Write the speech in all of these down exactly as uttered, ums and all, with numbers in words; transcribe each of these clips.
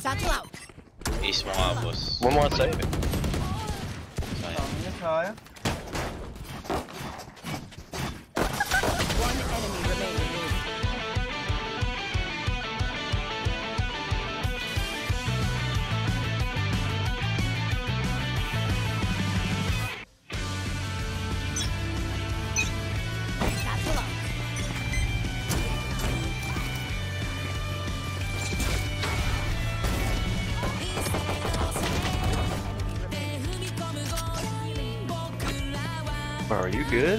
Satchel out. Ace mo nga, boss. One more side. Sayang. One enemy remaining. Satchel out. Are you good?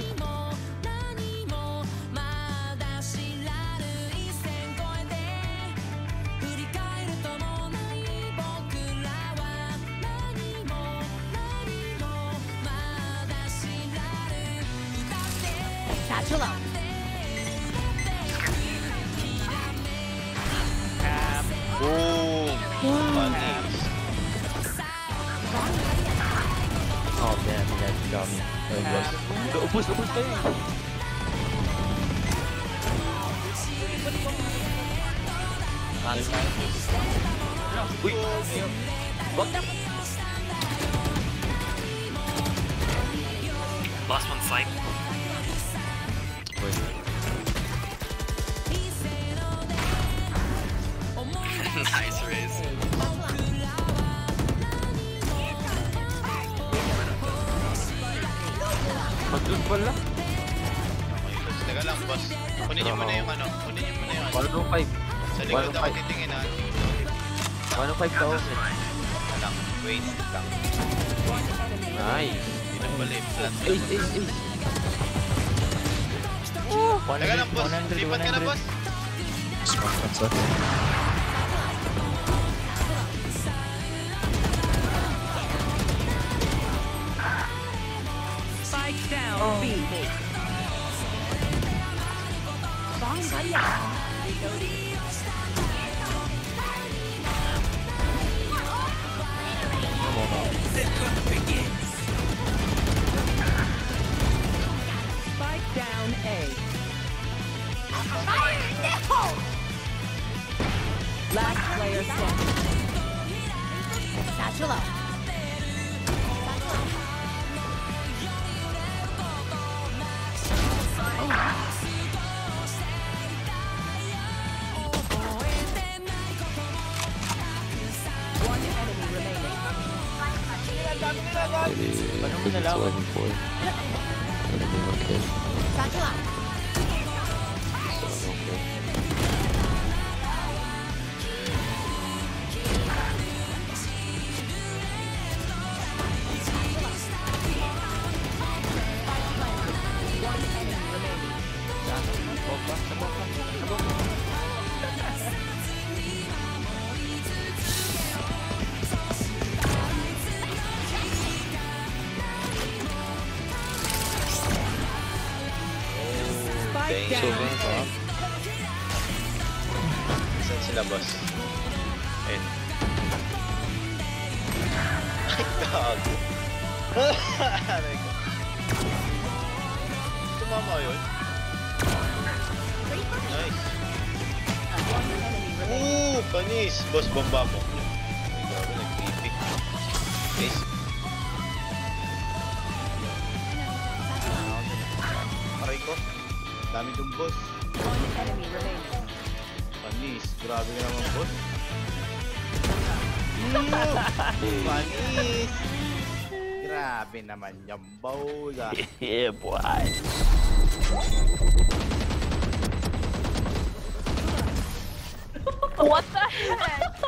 Satchel out. Boom! Funny. Oh damn, you guys got me. There he goes. Ubus, ubus kayo. Uy! Wag na. Last one side. Nice raise. Mag-loot pala. Okay, boss. Teka lang, boss. Kunin niyo muna yung ano. Kunin niyo muna yung ano. one oh five. Sa likod ako titingin, ha. one oh five thousand. Lang. Wait lang. Nice. Hindi na pala yung flat. Ace, ace, ace. Teka lang, boss. Lipat ka na, boss. Spike down. B. Bomb buddy out. Spike down A. Last player standing. Satchel out. One enemy remaining. Maybe I think it's eleven four. Okay. Satchel out. So, okay. One enemy remaining. Spike Thank So, down. ganun ka. Saan sila, boss? Ayun. Ay, gago. Aray ko. Tumama yun. Nice. Ooh, panis. Boss, bomba mo. Ay, gago, nag-epic. Guys. Aray ko. Dami dong, boss. One enemy remaining. Panis. Grabe ka naman, boss. Panis. Grabe naman yung bola. Yeah, boy. What the heck?